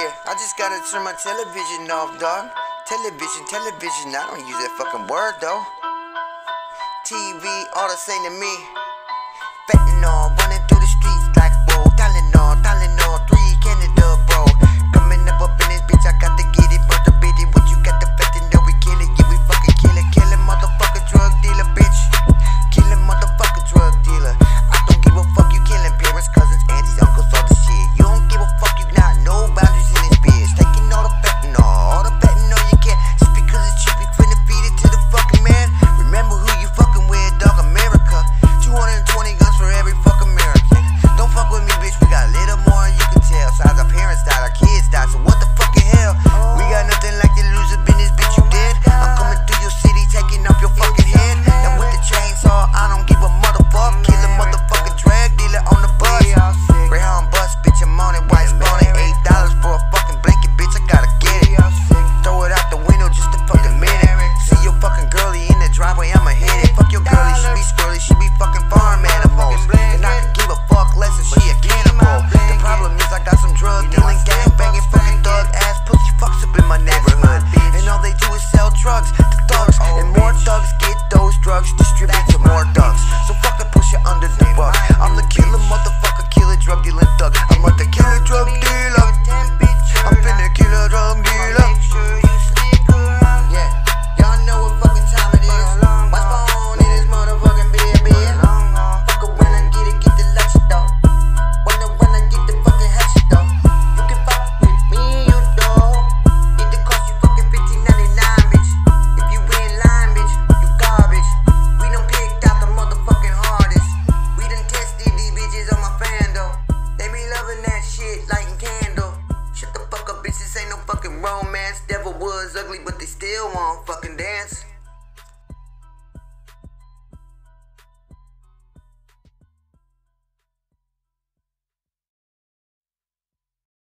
Yeah, I just gotta turn my television off, dog. Television, I don't use that fucking word, though. TV, all the same to me. Fentanyl, running through the streets like, whoa. Tylenol, 3 Canada, bro. Coming up in this bitch, I got to get it, but the bitch, what you got the fentanyl, we kill it, yeah, we fucking kill it. Kill it, motherfucking drug dealer, bitch. Kill it, motherfucking drug dealer. I don't give a fuck, you killing parents, cousins, aunties, uncles, all the shit. You don't give a fuck, you not no boundaries in this bitch. Taking all the fentanyl you can. Just because it's cheap, you finna feed it to the fucking man. Remember who you fucking with, dog, America. 220 guns for every fucking American. Don't fuck with me, bitch, we got a little more than you can tell. Besides our parents died, our kids died, so what the fucking hell? We got nothing like the loser business, bitch, you dead. I'm coming through your city, taking off your fucking head. Now with the chainsaw, I don't give a motherfuck. Kill a motherfucking drag dealer on the bus. Greyhound bus, bitch, I'm on it, white spawn it. $8 for a fucking blanket, bitch, I gotta get it. Throw it out the window just a fucking minute. See your fucking girlie in the driveway, I'ma hit it. Fuck your girlie, she be squirrely, she be fucking farm animals. And I can give a fuck less if she a cannibal. The problem is I got some drug dealing, gang banging, fucking thug ass pussy fucks up in my neighborhood. And all they do is sell drugs to thugs. And more thugs get those drugs distributed to more thugs. So fucking push it under the rug. I'm the killer motherfucker, killer drug dealing thug. I'm the killer drug dealer. I'm finna kill a drug dealer. Yeah, y'all know what fucking time it is. Watch my own in this motherfucking bed. Fuck it when I get it, get the lush though. When I get the fucking hatch though. You can fuck with me, you know. It cost you fucking $15.99, bitch. If you ain't lying, bitch, you garbage. We done picked out the motherfucking hardest. We done tested these bitches on my fan though. They be loving that shit like a candle. Shut the fuck up, bitch, this ain't no fucking romance. Devil was ugly, but they still won't fucking dance.